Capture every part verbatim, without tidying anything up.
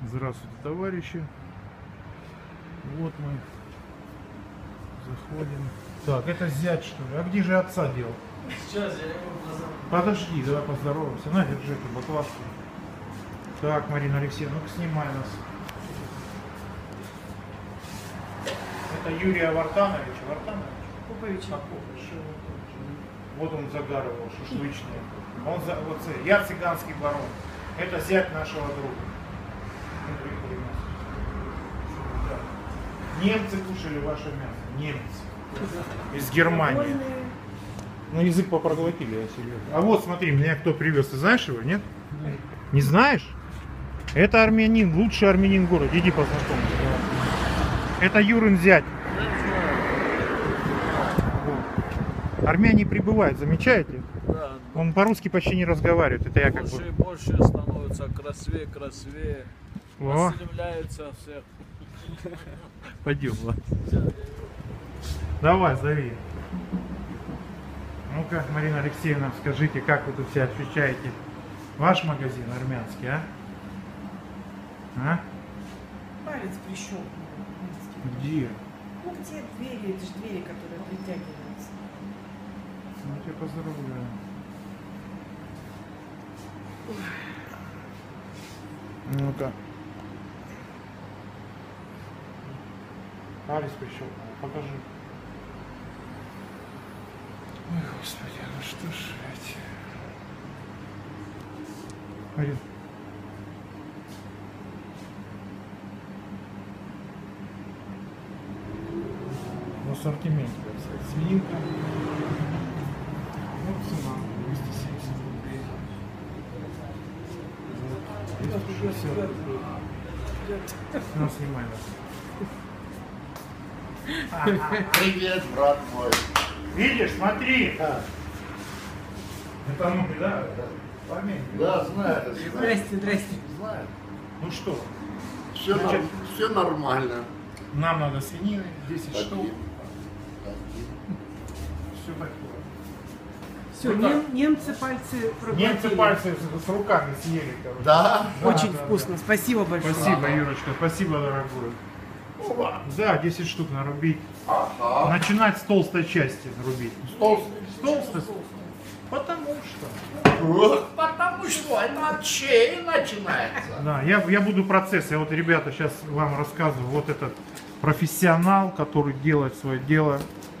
Здравствуйте, товарищи. Вот мы заходим. Так, это зять, что ли? А где же отца дел? Сейчас я его поздравлю. Подожди, давай поздороваемся. На, держи эту баклажку. Так, Марина Алексеевна, ну-ка снимай нас. Это Юрия Вартановича. Вартанович? Попович. Попович. Вот он загаривал, шашлычные. Он за, вот, я цыганский барон. Это зять нашего друга. Немцы кушали ваше мясо. Немцы. Из Германии. Ну, язык попроглотили, я серьезно. А вот смотри, меня кто привез. Ты знаешь его, нет? Нет. Не знаешь? Это армянин, лучший армянин в городе. Иди познакомься. Это Юрин зять. Вот. Армяне прибывают, замечаете? Да. Он по-русски почти не разговаривает. Это я как больше бы... и больше становится красивее, красивее. О. Осведомляются всех. Пойдем, ладно. Давай, зови. Ну-ка, Марина Алексеевна, скажите, как вы тут себя ощущаете? Ваш магазин армянский, а? А? Палец прищелкнул. Где? Ну где двери? Это же двери, которые притягиваются. Ну, я тебя поздравляю. Ну-ка. Палец прищелкнул, покажи. Ой, Господи, ну что ж это? Марин. В ассортименте, так сказать, свининка. Вот цена, двести семьдесят рублей. Вот, двести шестьдесят рублей. Ну, снимай нас. Привет, брат мой. Видишь, смотри. А, Это ну, да? Память. да, знаю, знаю. Здрасте, здрасте. Знаю. Ну что, Все, Значит, норм- все нормально. нам надо свинины, десять Такие. штук. Такие. Все такое. Все, Ну нем- так. немцы пальцы проглотили. Немцы пальцы с, с руками съели, короче. Да? Очень Да, да, вкусно. Спасибо большое. Спасибо, Юрочка, спасибо, дорогой. Опа. Да, десять штук нарубить. Ага. Начинать с толстой части нарубить. Толстый. С толстой? Потому что. Вот, потому что это от шеи начинается. Да, я, я буду процесс. Я вот, ребята, сейчас вам рассказываю. Вот этот профессионал, который делает свое дело.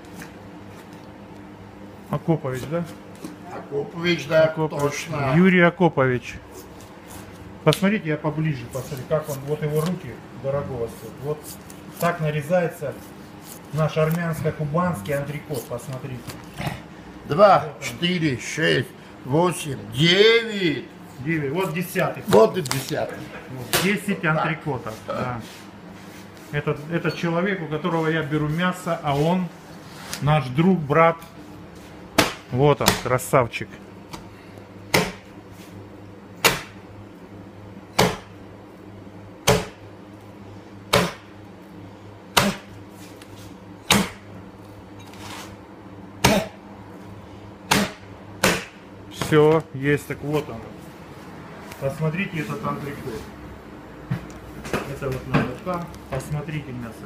Акопович, да? Акопович, да, Акопович. точно. Юрий Акопович. Посмотрите, я поближе посмотрю, как он, вот его руки дорогого стоят. Вот так нарезается наш армянско-кубанский антрикот, посмотрите. Два, четыре, шесть, восемь, девять. девять, вот десятый. Вот и десятый. Вот, десять антрикотов. Да. Это, это человек, у которого я беру мясо, а он наш друг, брат. Вот он, красавчик. Все, есть, так вот он. Посмотрите этот антрикот. Это вот надо там. Посмотрите мясо.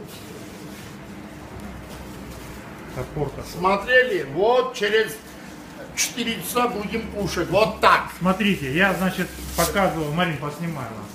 Топорка. Смотрели? Вот через четыре часа будем кушать. Вот так. Смотрите, я, значит, показывал. Марин, поснимай нас.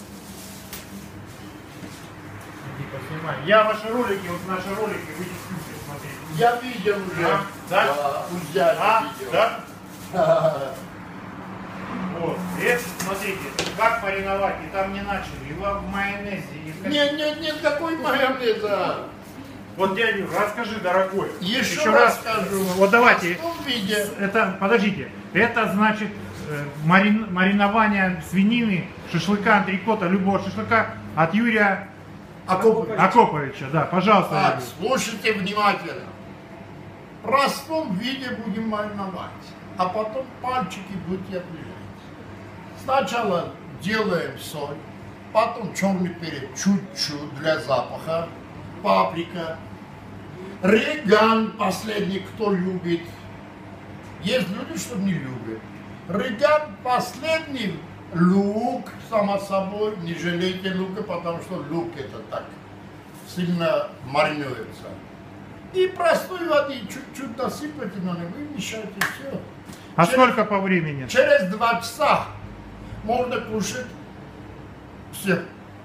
Иди, поснимай. Я ваши ролики, вот наши ролики, вы не смотрите, смотрите. Я видел уже. А? Да? Да, у дяди А? видел. Да? Вот. Это, смотрите, как мариновать, и там не начали. И в майонезе, и в Нет, нет, нет, какой майонеза. Вот, дядя, расскажи, дорогой. Еще, раз скажу. Вот давайте. В том виде. Это, подождите, это значит э, марин, маринование свинины, шашлыка, антрикота, любого шашлыка от Юрия Акопович. Акоповича. Да, пожалуйста. Так, Юрий. слушайте внимательно. В простом виде будем мариновать, а потом пальчики будете оближать. Сначала делаем соль, потом черный перец чуть-чуть для запаха, паприка, реган последний, кто любит. Есть люди, что не любят. Реган последний, Лук, само собой, не жалейте лука, потому что лук это так сильно маринуется. И простой воды чуть-чуть насыпайте на него и мешайте все. А Через- сколько по времени? Через два часа можно кушать все.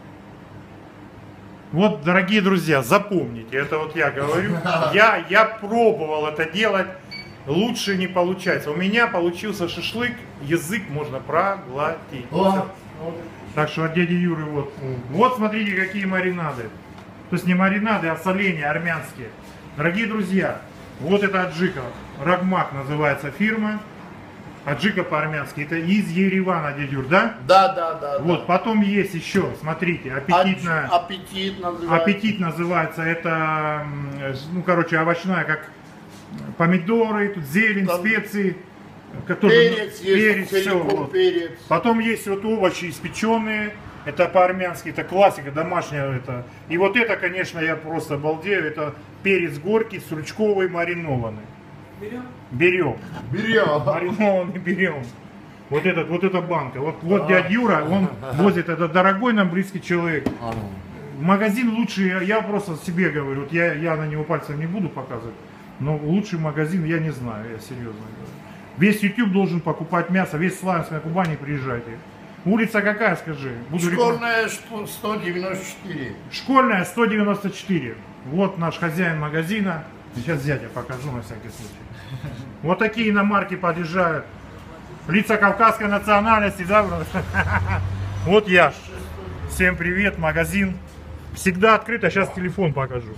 Вот, дорогие друзья, запомните, это вот я говорю, я, я пробовал это делать, лучше не получается. У меня получился шашлык, язык можно проглотить. О, Так что от дяди Юры вот. Вот смотрите, какие маринады. То есть не маринады, а соленья армянские. Дорогие друзья, вот это аджика. Рагмак называется фирма. Аджика по-армянски. Это из Еревана, дядя Юр, да? Да, да, да. Вот, потом есть еще, смотрите, аппетитная. Аппетитно. Аппетит называется. Аппетит называется, это, м, ну, короче, овощная, как помидоры, тут зелень, Там специи, которые, Перец, перец, есть, все, целиком вот. перец. Потом есть вот овощи испеченные, это по-армянски, это классика домашняя. Это. И вот это, конечно, я просто обалдею, это перец горький, стручковый, маринованный. Берем. Берем, Берем. маринованный берем. Вот этот, вот эта банка. Вот, вот дядя Юра, он возит, это дорогой нам близкий человек. Магазин лучший, я, я просто себе говорю, вот я, я на него пальцем не буду показывать, но лучший магазин я не знаю, я серьезно говорю. Весь YouTube должен покупать мясо, весь Славянск на Кубани, приезжайте. Улица какая, скажи? Буду рекламировать. Школьная что- сто девяносто четыре. Школьная, сто девяносто четыре. Вот наш хозяин магазина. Сейчас дядя покажу на всякий случай. Вот такие иномарки подъезжают. Лица кавказской национальности, да, брат? Вот я. Всем привет, магазин. Всегда открыт, а сейчас телефон покажу.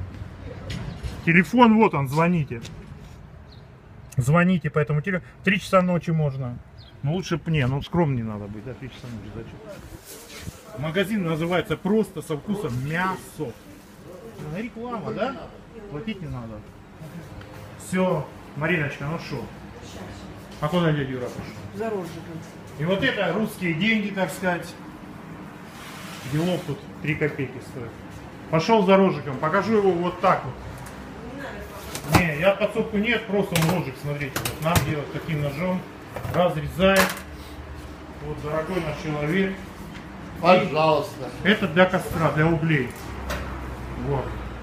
Телефон, вот он, звоните. Звоните по этому телефону. Три часа ночи можно. Ну лучше б не, ну скромнее надо быть, да, три часа ночи, зачем? Магазин называется просто со вкусом мясо. Реклама, да? Платить не надо. Все, Мариночка, ну что? А куда дядя Юра пошел? За розжигом. И вот это русские деньги, так сказать. Делов тут три копейки стоит. Пошел за рожиком, покажу его вот так вот. Не, я подсобку нет, просто он рожик, смотрите, вот нам делать таким ножом, разрезает. Вот дорогой наш человек. Пожалуйста. Это для костра, для углей. Вот.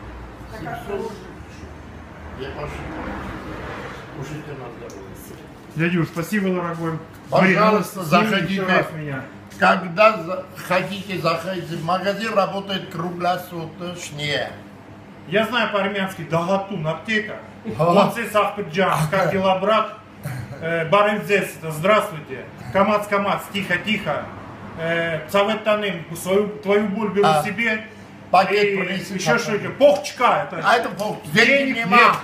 Я пошел. Кушайте на здоровье. Дядюш, спасибо, дорогой. Пожалуйста, Марина, сними заходите. еще раз меня. Когда за- хотите, заходите. Магазин работает круглосуточно. Я знаю по-армянски Дагатун, аптека. Ага. Вот здесь Ахпеджан, как дела, брат? Э, Барензес, здравствуйте. Камац, камац, тихо, тихо. Э, Цавет Таним, свою, твою боль беру А, себе. пакет И принеси, еще пакет. что-то. Похчка. Это... А это пол- денег Денег нема.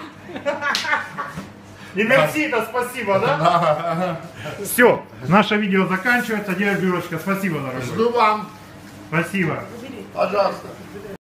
И мерси, это спасибо, да? Все, наше видео заканчивается. Дядя Юрочка, спасибо, дорогой. Жду вам. Спасибо. Пожалуйста.